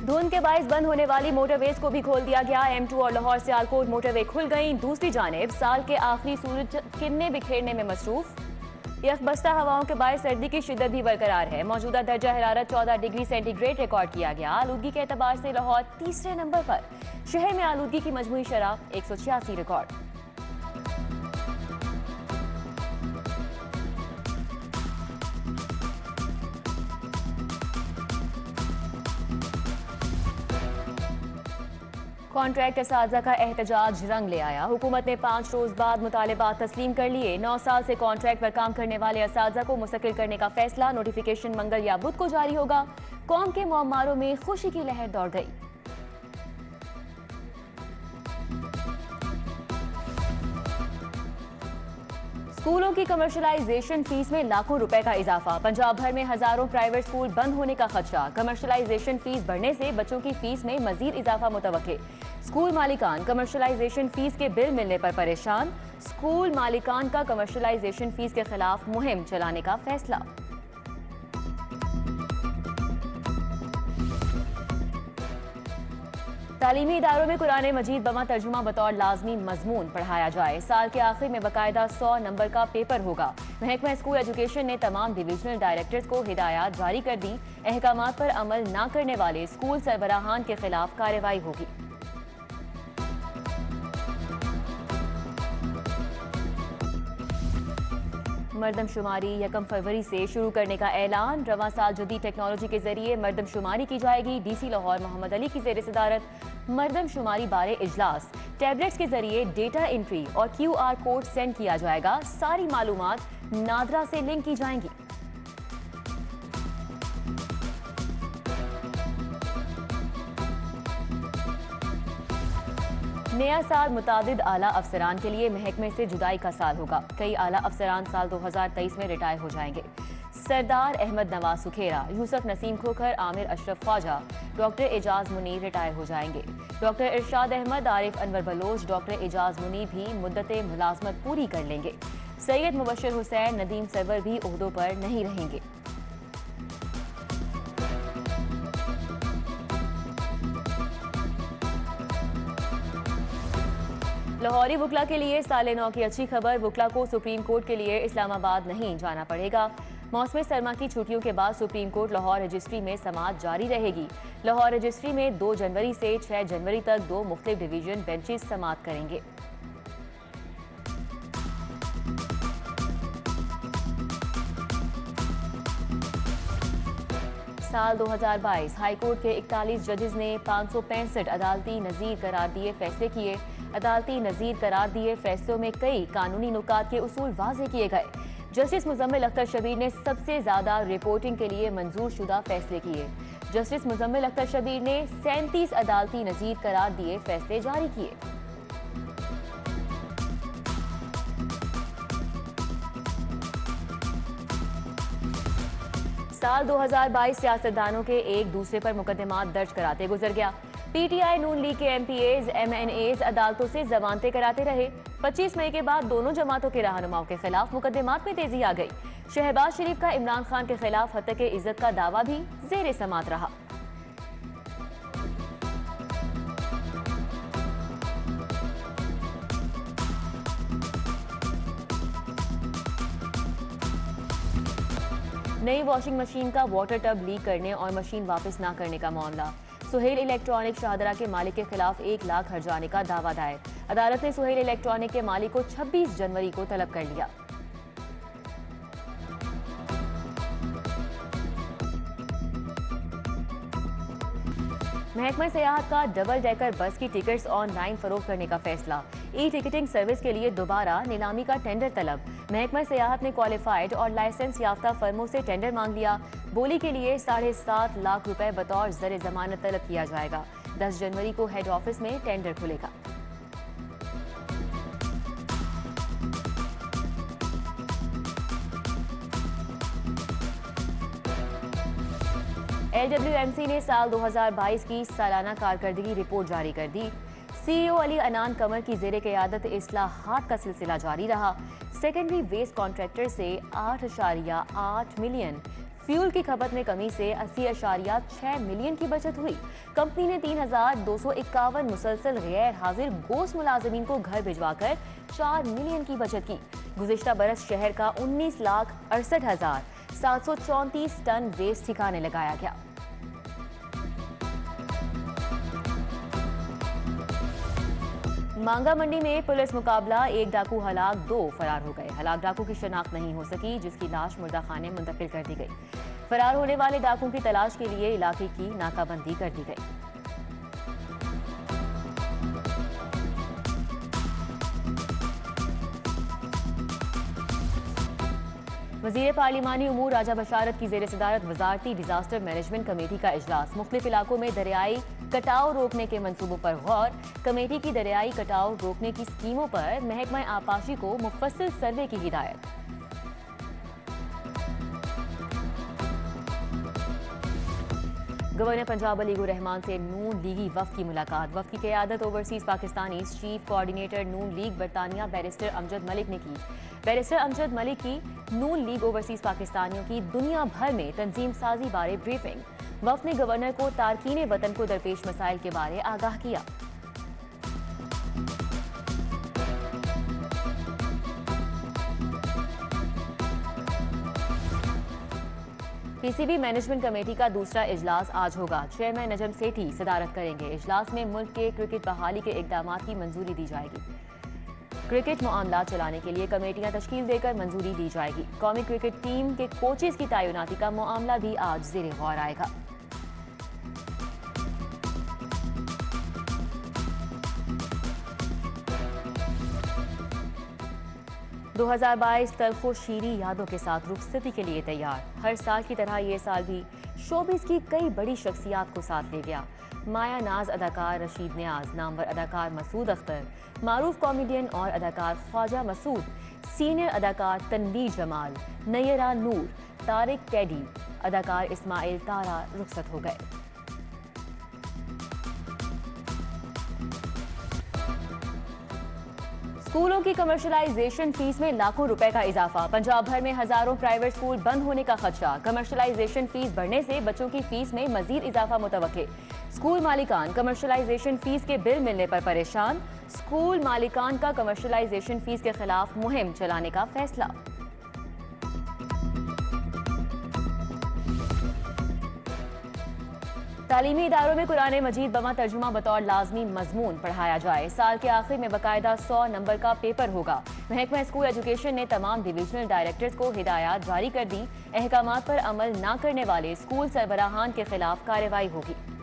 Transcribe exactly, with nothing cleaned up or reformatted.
धुंध के बाइस बंद होने वाली मोटरवेज को भी खोल दिया गया। एम टू और लाहौर सियालकोट मोटरवे खुल गई। दूसरी जानिब साल के आखिरी सूरज किरणें बिखेरने में मसरूफ। यकबस्ता हवाओं के बायस सर्दी की शिद्दत भी बरकरार है। मौजूदा दर्जा हरारत चौदह डिग्री सेंटीग्रेड रिकॉर्ड किया गया। आलूदगी के एतबार से लाहौर तीसरे नंबर पर। शहर में आलूदगी की मजमूई शरह एक सौ छियासी रिकॉर्ड। कॉन्ट्रैक्ट असातिज़ा का एहतजाज रंग ले आया। हुकूमत ने पाँच रोज बाद मुतालबात तस्लीम कर लिए। नौ साल से कॉन्ट्रैक्ट पर काम करने वाले असातिज़ा को मुस्तकिल करने का फैसला। नोटिफिकेशन मंगल या बुध को जारी होगा। कौम के मौमारों में खुशी की लहर दौड़ गई। स्कूलों की कमर्शलाइजेशन फीस में लाखों रुपए का इजाफा। पंजाब भर में हजारों प्राइवेट स्कूल बंद होने का खदशा। कमर्शलाइजेशन फीस बढ़ने से बच्चों की फीस में मजीद इजाफा मुतवक्के। स्कूल मालिकान कमर्शलाइजेशन फीस के बिल मिलने पर परेशान। स्कूल मालिकान का कमर्शलाइजेशन फीस के खिलाफ मुहिम चलाने का फैसला। तालीमी इदारों में कुरान मजीद बमा तर्जुमा बतौर लाजमी मजमून पढ़ाया जाए। साल के आखिर में बाकायदा सौ नंबर का पेपर होगा। महकमा स्कूल एजुकेशन ने तमाम डिविजनल डायरेक्टर्स को हिदायत जारी कर दी। अहकामात पर अमल न करने वाले स्कूल सरबराहान के खिलाफ कार्रवाई होगी। मर्दमशुमारी यकम फरवरी से शुरू करने का ऐलान। रवां साल जदीद टेक्नोलॉजी के जरिए मर्दमशुमारी की जाएगी। डीसी लाहौर मोहम्मद अली की जेर सदारत मर्दमशुमारी बारे इजलास। टैबलेट्स के जरिए डेटा एंट्री और क्यू आर कोड सेंड किया जाएगा। सारी मालूमात नादरा से लिंक की जाएंगी। नया साल मुतादिद आला अफसरान के लिए महकमे से जुदाई का साल होगा। कई आला अफसरान साल दो हजार तेईस में रिटायर हो जाएंगे। सरदार अहमद नवाज सुखेरा, यूसुफ नसीम खोखर, आमिर अशरफ ख्वाजा, डॉक्टर एजाज मुनीर रिटायर हो जाएंगे। डॉक्टर इरशाद अहमद, आरिफ अनवर बलोच, डॉक्टर एजाज मुनीर भी मुद्दत मुलाजमत पूरी कर लेंगे। सैयद मुबशर हुसैन, नदीम सरवर भी ओहदों पर नहीं रहेंगे। लाहौरी वकला के लिए साले नौ की अच्छी खबर। वकला को सुप्रीम कोर्ट के लिए इस्लामाबाद नहीं जाना पड़ेगा। मौसमी सरमा की छुट्टियों के बाद सुप्रीम कोर्ट लाहौर रजिस्ट्री में समाअत जारी रहेगी। लाहौर रजिस्ट्री में दो जनवरी से छह जनवरी तक दो मुख्तलिफ डिवीजन बेंचेस समाअत करेंगे। साल दो हजार बाईस हाईकोर्ट के इकतालीस जजेस ने पाँच सौ पैंसठ अदालती नज़ीर करार दिए फैसले किए। अदालती नज़ीर करार दिए फैसलों में कई कानूनी नुकात के उसूल वाज़े किए गए। जस्टिस मुजम्मिल अख्तर शबीर ने सबसे ज्यादा रिपोर्टिंग के लिए मंजूर शुदा फैसले किए। जस्टिस मुजम्मिल अख्तर शबीर ने सैंतीस अदालती नज़ीर करार दिए फैसले जारी किए। साल दो हजार बाईस सियासतदानों के एक दूसरे पर मुकदमात दर्ज कराते गुजर गया। पीटीआई नून लीग के एमपीएज एमएनएज अदालतों से जमानतें कराते रहे। पच्चीस मई के बाद दोनों जमातों के रहनुमाओं के खिलाफ मुकदमात में तेजी आ गई। शहबाज शरीफ का इमरान खान के खिलाफ हत्या के इज्जत का दावा भी जेर समात रहा। नई वॉशिंग मशीन का वाटर टब लीक करने और मशीन वापस ना करने का मामला। सुहेल इलेक्ट्रॉनिक शाहदरा के मालिक के खिलाफ एक लाख हर्जाने का दावा दायर। अदालत ने सुहेल इलेक्ट्रॉनिक के मालिक को छब्बीस जनवरी को तलब कर लिया। महकमा सियाहत का डबल डेकर बस की टिकट्स ऑनलाइन फरोख्त करने का फैसला। ई टिकटिंग सर्विस के लिए दोबारा नीलामी का टेंडर तलब। महकमा सियाहत ने क्वालिफाइड और लाइसेंस याफ्ता फर्मों से टेंडर मांग लिया। बोली के लिए साढ़े सात लाख रुपए बतौर ज़र जमानत तलब किया जाएगा। दस जनवरी को हेड ऑफिस में टेंडर खुलेगा। एलडब्ल्यूएमसी ने साल दो हजार बाईस की सालाना कारकर्दगी रिपोर्ट जारी कर दी। सीईओ अली अनान कमर की जेर क़यादत इस्लाहात का सिलसिला जारी रहा। सेकेंडरी वेस्ट कॉन्ट्रैक्टर से आठ अशारिया आठ मिलियन फ्यूल की खपत में कमी से अस्सी अशारिया छह मिलियन की बचत हुई। कंपनी ने तीन हजार दो सौ इक्यावन मुसलसल गैर हाजिर गोश्त मुलाजिमीन को घर भिजवाकर चार मिलियन की बचत की। गुज़िश्ता बरस शहर का उन्नीस लाख अड़सठ हजार सात सौ चौंतीस टन वेस्ट ठिकाने लगाया गया। मांगा मंडी में पुलिस मुकाबला, एक डाकू हलाक, दो फरार हो गए। हलाक डाकू की शनाख्त नहीं हो सकी, जिसकी लाश मुर्दा खाने मुंतकिल कर दी गई। फरार होने वाले डाकू की तलाश के लिए इलाके की नाकाबंदी कर दी गई। वज़ीर पार्लिमानी उमूर राजा बशारत की ज़ेर सदारत वजारती डिजास्टर मैनेजमेंट कमेटी का इजलास। मुख्तलिफ इलाकों में दरियाई कटाव रोकने के मंसूबों पर गौर। कमेटी की दरियाई कटाव रोकने की स्कीमों पर महकमा आपाशी को मुफस्सिल सर्वे की हिदायत। गवर्नर पंजाब अलीगुर रहमान से नून लीगी वफ़द की मुलाकात। वफ़द की क़यादत overseas Pakistani chief coordinator Noon league बरतानिया बैरिस्टर अमजद मलिक ने की। बैरिस्टर अमजद मलिक की नून लीग ओवरसीज़ पाकिस्तानियों की दुनिया भर में तंजीम साजी बारे ब्रीफिंग। वफ़द ने गवर्नर को तारकीन वतन को दरपेश मसाइल के बारे आगाह किया। पीसीबी मैनेजमेंट कमेटी का दूसरा इजलास आज होगा। चेयरमैन नजम सेठी सदारत करेंगे। इजलास में मुल्क के क्रिकेट बहाली के इकदामात की मंजूरी दी जाएगी। क्रिकेट मामला चलाने के लिए कमेटियां तश्कील देकर मंजूरी दी जाएगी। कौमी क्रिकेट टीम के कोचेज की तैनाती का मामला भी आज ज़ेरे गौर आएगा। दो हज़ार बाईस तल्खो शीरी यादों के साथ रुखसती के लिए तैयार। हर साल की तरह ये साल भी शोबिस की कई बड़ी शख्सियात को साथ ले गया। माया नाज अदाकार रशीद नियाज, नामवर अदाकार मसूद अख्तर, मारूफ कॉमेडियन और अदाकार ख्वाजा मसूद, सीनियर अदाकार तनवीर जमाल, नयरा नूर, तारिक कैडी, अदाकार इस्माइल तारा रुखसत हो गए। स्कूलों की कमर्शलाइजेशन फीस में लाखों रुपए का इजाफा। पंजाब भर में हजारों प्राइवेट स्कूल बंद होने का खदशा। कमर्शलाइजेशन फीस बढ़ने से बच्चों की फीस में मजीद इजाफा मुतवक्के। स्कूल मालिकान कमर्शलाइजेशन फीस के बिल मिलने पर परेशान। स्कूल मालिकान का कमर्शलाइजेशन फीस के खिलाफ मुहिम चलाने का फैसला। तालीमी इदारों में कुरान मजीद बमा तर्जुमा बतौर लाजमी मजमून पढ़ाया जाए। साल के आखिर में बाकायदा सौ नंबर का पेपर होगा। महकमा स्कूल एजुकेशन ने तमाम डिविजनल डायरेक्टर्स को हिदायत जारी कर दी। अहकामात पर अमल न करने वाले स्कूल सरबराहान के खिलाफ कार्रवाई होगी।